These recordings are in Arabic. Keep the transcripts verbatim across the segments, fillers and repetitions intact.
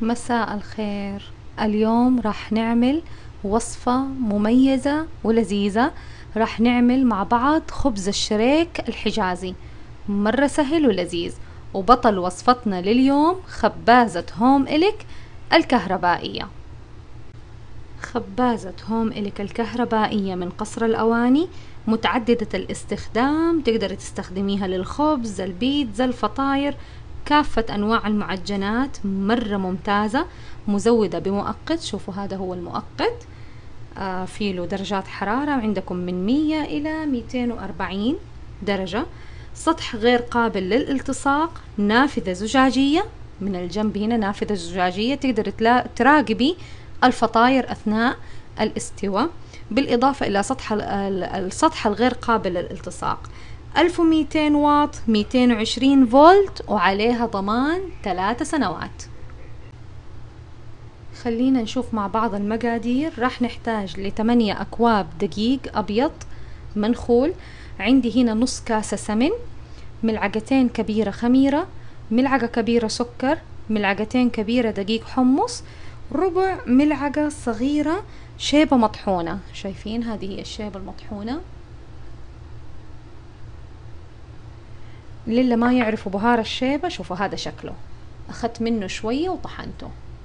مساء الخير. اليوم راح نعمل وصفة مميزة ولذيذة. راح نعمل مع بعض خبز الشريك الحجازي، مرة سهل ولذيذ. وبطل وصفتنا لليوم خبازة هوم إليك الكهربائية. خبازة هوم إليك الكهربائية من قصر الأواني، متعددة الاستخدام، تقدر تستخدميها للخبز، البيتزا، الفطاير، كافة أنواع المعجنات. مرة ممتازة، مزودة بمؤقت. شوفوا هذا هو المؤقت، آه في له درجات حرارة عندكم من مية إلى ميتين وأربعين درجة. سطح غير قابل للالتصاق، نافذة زجاجية من الجنب هنا، نافذة زجاجية تقدر تراقبي الفطاير أثناء الاستواء. بالإضافة إلى سطح السطح الغير قابل للالتصاق. ألف ومئتين واط، مئتين وعشرين فولت، وعليها ضمان ثلاث سنوات. خلينا نشوف مع بعض المقادير. راح نحتاج لثمانية أكواب دقيق أبيض منخول، عندي هنا نص كاسة سمن، ملعقتين كبيرة خميرة، ملعقة كبيرة سكر، ملعقتين كبيرة دقيق حمص، ربع ملعقة صغيرة شيبة مطحونة. شايفين هذه هي الشيبة المطحونة. للي ما يعرفوا بهار الشيبة، شوفوا هذا شكله، أخذت منه شوية وطحنته.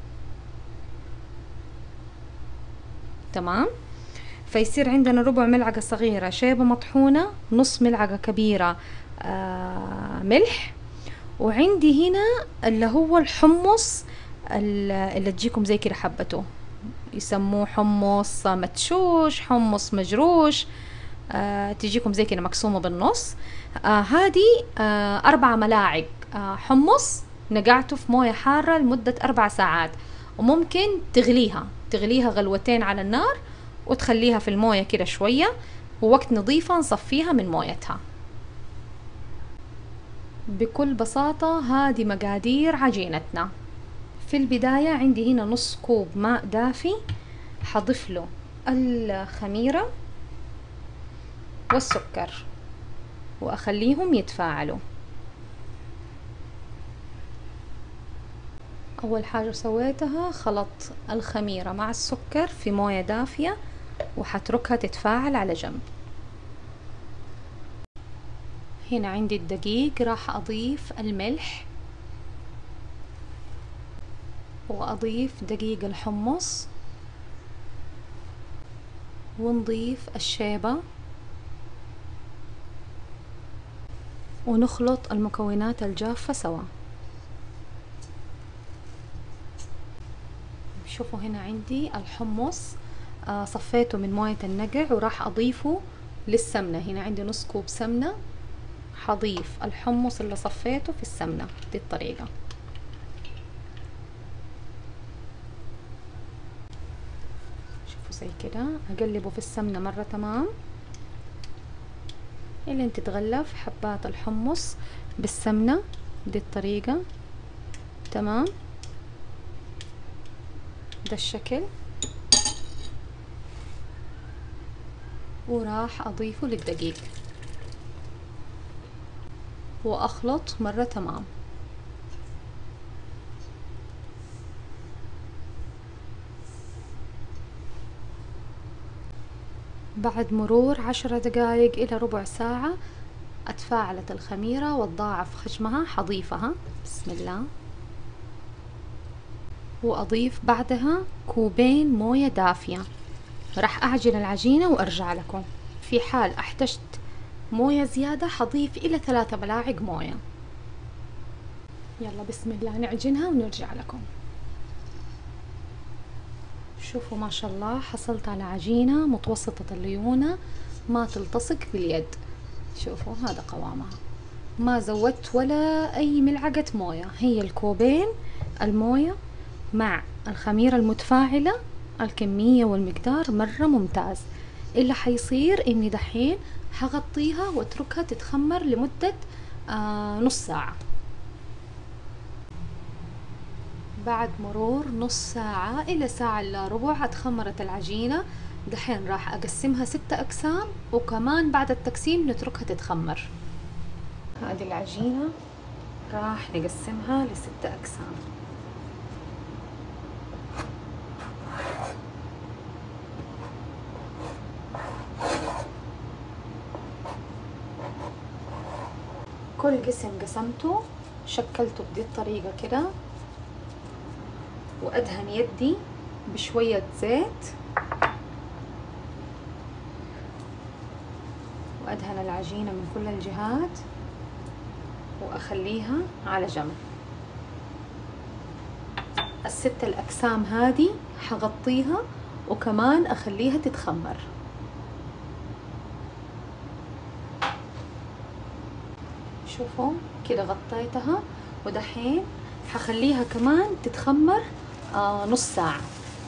تمام. فيصير عندنا ربع ملعقة صغيرة شيبة مطحونة، نص ملعقة كبيرة آه ملح، وعندي هنا اللي هو الحمص اللي تجيكم زي كده حبته، يسموه حمص مدشوش، حمص مجروش، آه تجيكم زي كده مقسومة بالنص. آه هذه آه أربع ملاعق آه حمص، نقعته في موية حارة لمدة أربع ساعات، وممكن تغليها تغليها غلوتين على النار وتخليها في الموية كده شوية، ووقت نظيفة نصفيها من مويتها. بكل بساطة هذه مقادير عجينتنا. في البداية عندي هنا نص كوب ماء دافي، حضيف له الخميرة والسكر وأخليهم يتفاعلوا. أول حاجة سويتها خلط الخميرة مع السكر في موية دافية وحتركها تتفاعل على جنب. هنا عندي الدقيق، راح أضيف الملح وأضيف دقيق الحمص ونضيف الشيبة ونخلط المكونات الجافة سوا. شوفوا هنا عندي الحمص آه صفيته من موية النقع وراح أضيفه للسمنة. هنا عندي نص كوب سمنة، حضيف الحمص اللي صفيته في السمنة دي الطريقة. شوفوا زي كده، أقلبه في السمنة مرة تمام إلين تتغلف حبات الحمص بالسمنة دي الطريقة. تمام، ده الشكل. وراح أضيفه للدقيق وأخلط مرة تمام. بعد مرور عشر دقايق إلى ربع ساعة اتفاعلت الخميرة وتضاعف حجمها، حضيفها بسم الله، وأضيف بعدها كوبين موية دافية. راح أعجن العجينة وأرجع لكم. في حال احتجت موية زيادة حضيف إلى ثلاثة ملاعق موية. يلا بسم الله نعجنها ونرجع لكم. شوفوا ما شاء الله حصلت على عجينة متوسطة الليونة، ما تلتصق باليد. شوفوا هذا قوامها، ما زودت ولا أي ملعقة موية. هي الكوبين الموية مع الخميرة المتفاعلة، الكمية والمقدار مرة ممتاز. اللي حيصير اني دحين حغطيها واتركها تتخمر لمدة آه نص ساعة. بعد مرور نص ساعة إلى ساعة إلا ربع اتخمرت العجينة. دحين راح أقسمها ستة أقسام، وكمان بعد التقسيم نتركها تتخمر. هذه العجينة راح نقسمها لستة أقسام. كل قسم قسمته شكلته بدي الطريقة كده، وأدهن يدي بشوية زيت، وأدهن العجينة من كل الجهات وأخليها على جنب. الست الأقسام هذه حغطيها وكمان أخليها تتخمر. شوفوا كده غطيتها، ودحين حخليها كمان تتخمر آه نص ساعة.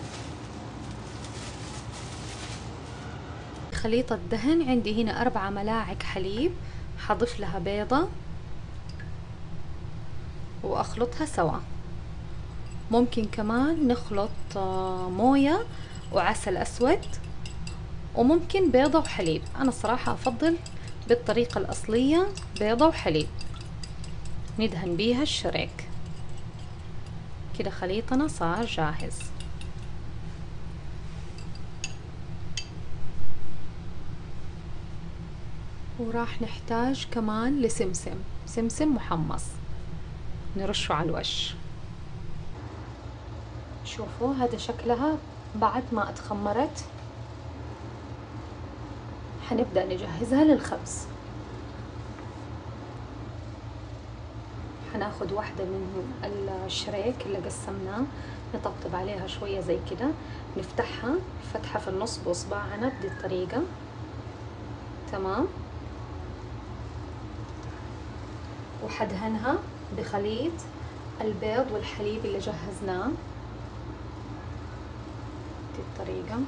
خليط الدهن عندي هنا أربعة ملاعق حليب، حضيف لها بيضة وأخلطها سوا. ممكن كمان نخلط آه موية وعسل أسود، وممكن بيضة وحليب. أنا الصراحة أفضل بالطريقة الأصلية بيضة وحليب. ندهن بيها الشريك. كده خليطنا صار جاهز. وراح نحتاج كمان لسمسم، سمسم محمص نرشه على الوش. شوفوا هذا شكلها بعد ما اتخمرت. حنبدأ نجهزها للخبز. حناخد واحدة من الشريك اللي قسمناه، نطبطب عليها شوية زي كده، نفتحها فتحة في النص بإصبعنا بدي الطريقة. تمام. وحدهنها بخليط البيض والحليب اللي جهزناه دي الطريقة.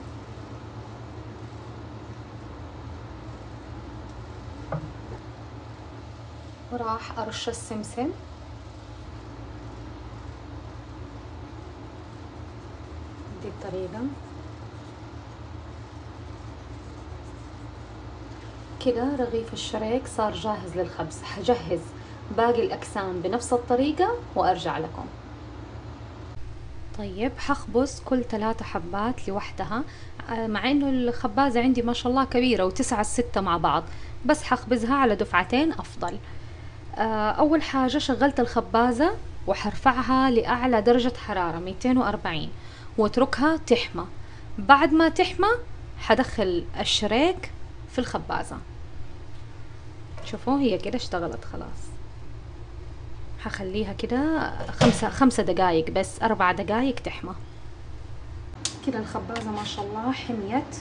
وراح أرش السمسم. دي الطريقة. كده رغيف الشريك صار جاهز للخبز. حجهز باقي الأقسام بنفس الطريقة وأرجع لكم. طيب حخبز كل ثلاثة حبات لوحدها، مع انه الخبازة عندي ما شاء الله كبيرة وتسعة ستة مع بعض، بس حخبزها على دفعتين أفضل. أول حاجة شغلت الخبازة وحرفعها لأعلى درجة حرارة مئتين وأربعين واتركها تحمى. بعد ما تحمى حدخل الشريك في الخبازة. شوفوا هي كده اشتغلت خلاص. حخليها كده خمسة خمسة دقايق بس، أربع دقايق تحمى. كده الخبازة ما شاء الله حميت.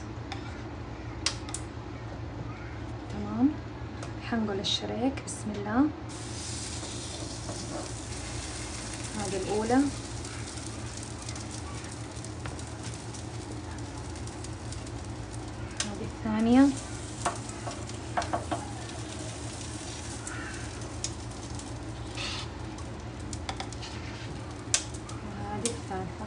تمام. حنقل الشريك بسم الله. هذه الأولى، هذه الثانية، وهذه الثالثة.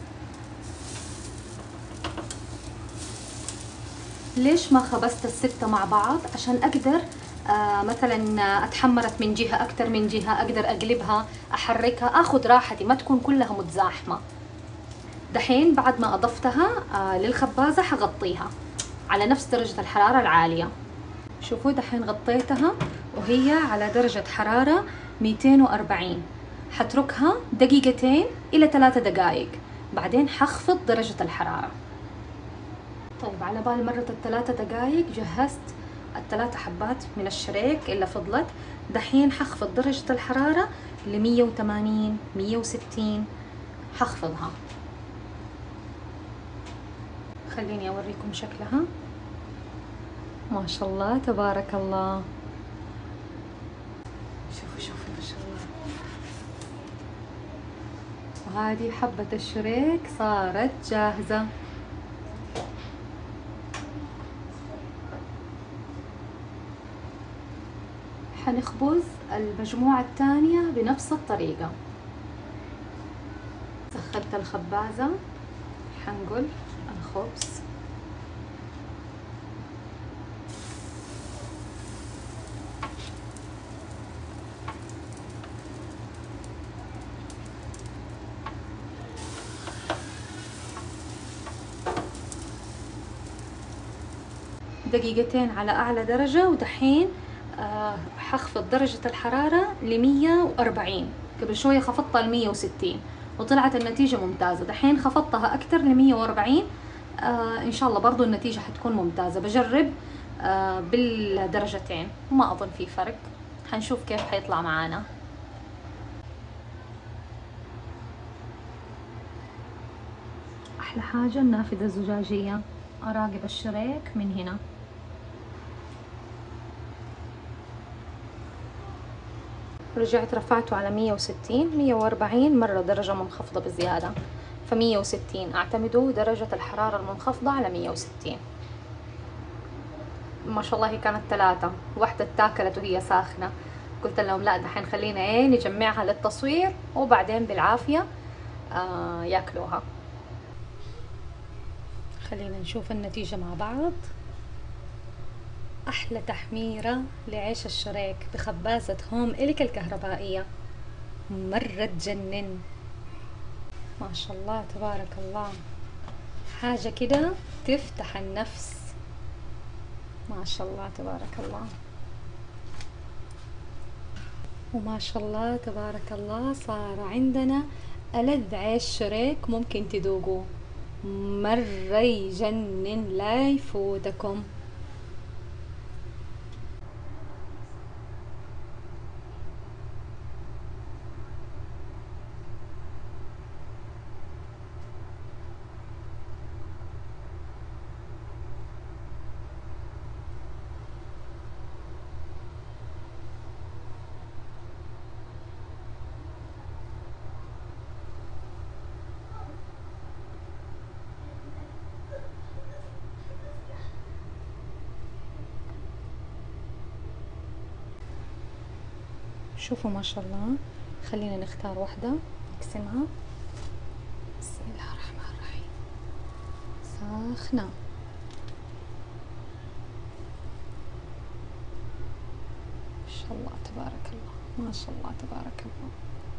ليش ما خبزت الستة مع بعض؟ عشان أقدر آه مثلا اتحمرت من جهة اكتر من جهة، اقدر اقلبها احركها، اخذ راحتي، ما تكون كلها متزاحمة. دحين بعد ما اضفتها آه للخبازة حغطيها على نفس درجة الحرارة العالية. شوفوا دحين غطيتها وهي على درجة حرارة مئتين وأربعين. حتركها دقيقتين الى ثلاثة دقائق، بعدين حخفض درجة الحرارة. طيب على بال مرت الثلاثة دقائق جهزت الثلاثة حبات من الشريك اللي فضلت. دحين حخفض درجة الحرارة لمية وثمانين مية وستين، حخفضها. خليني اوريكم شكلها. ما شاء الله تبارك الله. شوفوا شوفوا ما شاء الله. وهذه حبة الشريك صارت جاهزة. حنخبز المجموعة الثانية بنفس الطريقة. سخنت الخبازة، حنقل الخبز. دقيقتين على أعلى درجة، ودحين آه حخفض درجة الحرارة لمية وأربعين. قبل شوية خفضتها لمية وستين وطلعت النتيجة ممتازة. دحين خفضتها أكتر لمية وأربعين. آه إن شاء الله برضو النتيجة حتكون ممتازة. بجرب آه بالدرجتين، ما أظن في فرق. حنشوف كيف حيطلع معانا. أحلى حاجة النافذة الزجاجية، أراقب الشريك من هنا. رجعت رفعته على مية وستين. مية وأربعين مرة درجة منخفضة بزيادة، فمية وستين اعتمدوا درجة الحرارة المنخفضة على مية وستين. ما شاء الله هي كانت ثلاثة، واحدة اتاكلت وهي ساخنة. قلت لهم لا دحين خلينا ايه نجمعها للتصوير وبعدين بالعافية آه ياكلوها. خلينا نشوف النتيجة مع بعض. أحلى تحميرة لعيش الشريك بخبازة هوم إليك الكهربائية، مرة تجنن. ما شاء الله تبارك الله، حاجة كده تفتح النفس. ما شاء الله تبارك الله، وما شاء الله تبارك الله صار عندنا ألذ عيش شريك ممكن تذوقوه، مرة يجنن لا يفوتكم. شوفوا ما شاء الله. خلينا نختار واحدة نقسمها. بسم الله الرحمن الرحيم. ساخنة. ما شاء الله تبارك الله، ما شاء الله تبارك الله.